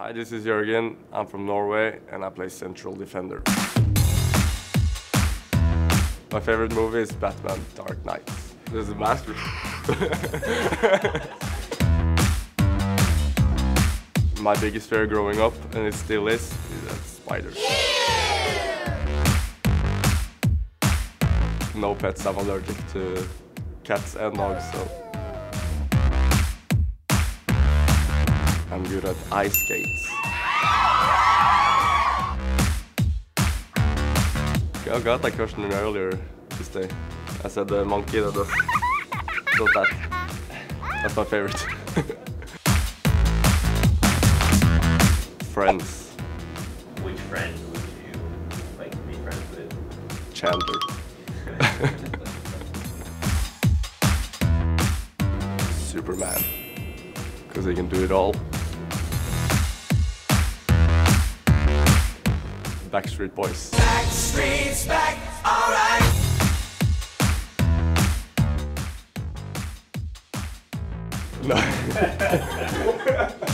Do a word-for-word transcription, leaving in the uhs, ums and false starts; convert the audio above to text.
Hi, this is Jorgen. I'm from Norway and I play central defender. My favorite movie is Batman Dark Knight. This is a master. My biggest fear growing up, and it still is, is that spiders. Yeah! No pets, I'm allergic to cats and dogs, so I'm good at ice skates. I got that question earlier this day. I said the monkey that does, does that. That's my favorite. Friends. Which friend would you like to be friends with? Chandler. Superman. Because he can do it all. Backstreet Boys. Backstreet's back, alright. No.